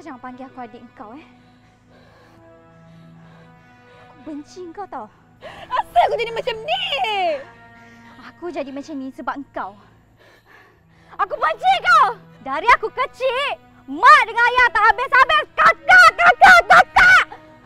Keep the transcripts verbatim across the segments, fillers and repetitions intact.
jangan panggil aku adik kau eh. Aku benci kau tau. Asal aku jadi macam ni? Aku jadi macam ni sebab engkau. Aku benci kau. Dari aku kecil, mak dengan ayah tak habis-habis kakak, kakak, kakak.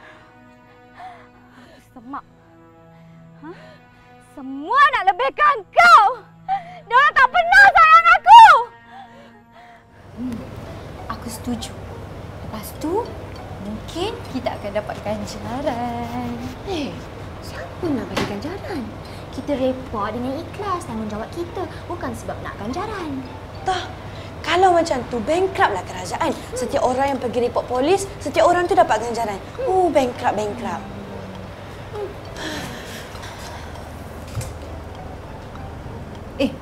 Semak. Hah? Semua nak lebihkan kau. Diorang tak pernah sayang aku. Hmm, aku setuju. Lepas tu, mungkin kita akan dapat ganjaran. Eh, siapa nak bagi ganjaran? Kita report dengan ikhlas tanggungjawab kita, bukan sebab nak ganjaran. Tah, kalau macam tu, bankruptlah kerajaan. Setiap orang yang pergi report polis, setiap orang tu dapat ganjaran. Oh, bankrupt, bankrupt. Eh.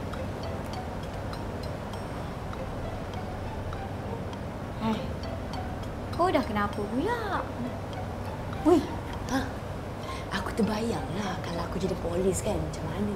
Hai. Kau dah kenapa pula? Wih, ha, aku terbayanglah kalau aku jadi polis kan, macam mana.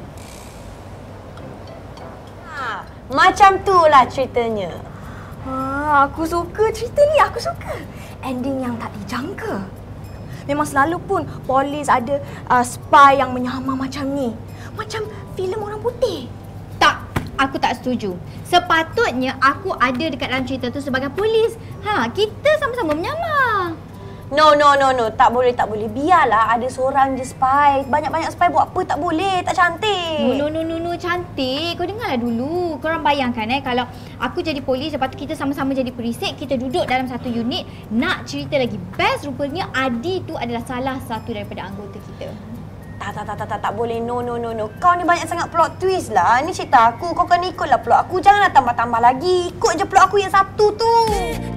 Ha, macam tu lah ceritanya. Ha, aku suka cerita ni, aku suka. Ending yang tak dijangka. Memang selalu pun polis ada uh, spy yang menyamar macam ni. Macam filem orang putih. Tak, aku tak setuju. Sepatutnya aku ada dekat dalam cerita tu sebagai polis. Ha, kita sama-sama menyamar. No, no, no, no. Tak boleh, tak boleh. Biarlah ada seorang je spy. Banyak-banyak spy buat apa tak boleh. Tak cantik. No, no, no, no, cantik. Kau dengarlah dulu. Korang bayangkan eh, kalau aku jadi polis, lepas tu kita sama-sama jadi perisik, kita duduk dalam satu unit, nak cerita lagi best, rupanya Adi tu adalah salah satu daripada anggota kita. Tak, tak, tak, tak, tak, tak boleh. No, no, no, no. Kau ni banyak sangat plot twist lah. Ni cerita aku. Kau kena ikutlah plot aku. Janganlah tambah-tambah lagi. Ikut je plot aku yang satu tu.